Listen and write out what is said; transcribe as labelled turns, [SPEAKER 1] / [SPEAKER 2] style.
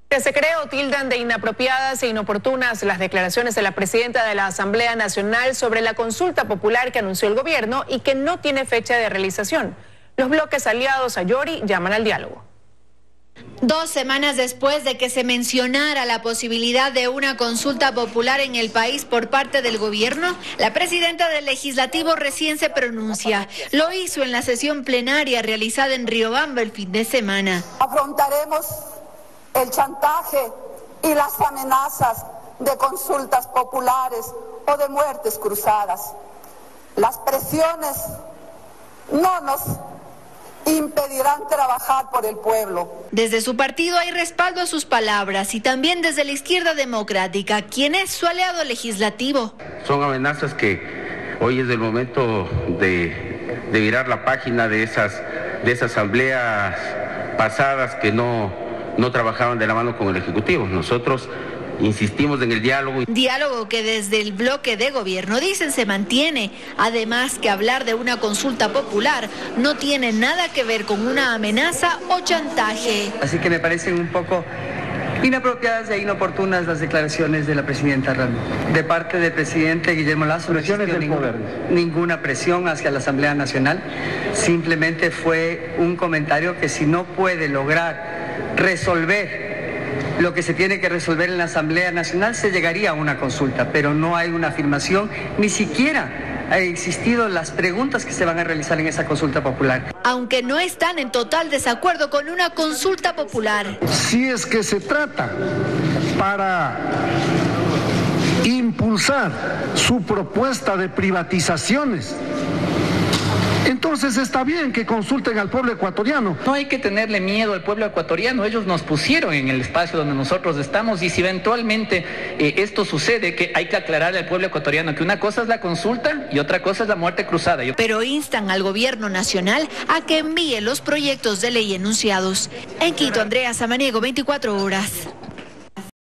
[SPEAKER 1] Se cree o tildan de inapropiadas e inoportunas las declaraciones de la presidenta de la Asamblea Nacional sobre la consulta popular que anunció el gobierno y que no tiene fecha de realización. Los bloques aliados a Yori llaman al diálogo.
[SPEAKER 2] 2 semanas después de que se mencionara la posibilidad de una consulta popular en el país por parte del gobierno, la presidenta del Legislativo recién se pronuncia. Lo hizo en la sesión plenaria realizada en Riobamba el fin de semana.
[SPEAKER 3] Afrontaremos el chantaje y las amenazas de consultas populares o de muertes cruzadas. Las presiones no nos impedirán trabajar por el pueblo.
[SPEAKER 2] Desde su partido hay respaldo a sus palabras y también desde la izquierda democrática, quien es su aliado legislativo.
[SPEAKER 4] Son amenazas que hoy es el momento de virar la página de esas asambleas pasadas que no trabajaban de la mano con el Ejecutivo. Nosotros insistimos en el diálogo.
[SPEAKER 2] Diálogo que desde el bloque de gobierno dicen se mantiene. Además que hablar de una consulta popular no tiene nada que ver con una amenaza o chantaje.
[SPEAKER 5] Así que me parecen un poco inapropiadas e inoportunas las declaraciones de la presidenta Rami. De parte del presidente Guillermo Lazo no existió ninguna presión hacia la Asamblea Nacional. Simplemente fue un comentario que si no puede lograr resolver lo que se tiene que resolver en la Asamblea Nacional, se llegaría a una consulta, pero no hay una afirmación, ni siquiera han existido las preguntas que se van a realizar en esa consulta popular.
[SPEAKER 2] Aunque no están en total desacuerdo con una consulta popular.
[SPEAKER 6] Si es que se trata para impulsar su propuesta de privatizaciones, entonces está bien que consulten al pueblo ecuatoriano.
[SPEAKER 7] No hay que tenerle miedo al pueblo ecuatoriano, ellos nos pusieron en el espacio donde nosotros estamos y si eventualmente esto sucede, que hay que aclararle al pueblo ecuatoriano que una cosa es la consulta y otra cosa es la muerte cruzada.
[SPEAKER 2] Pero instan al gobierno nacional a que envíe los proyectos de ley enunciados. En Quito, Andrea Samaniego, 24 horas.